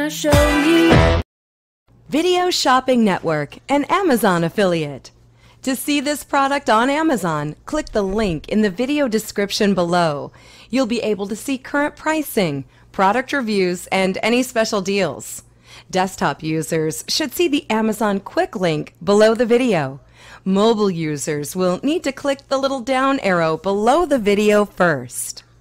gonna show you. Video Shopping Network, an Amazon affiliate. To see this product on Amazon, click the link in the video description below. You'll be able to see current pricing, product reviews, and any special deals. Desktop users should see the Amazon quick link below the video. Mobile users will need to click the little down arrow below the video first.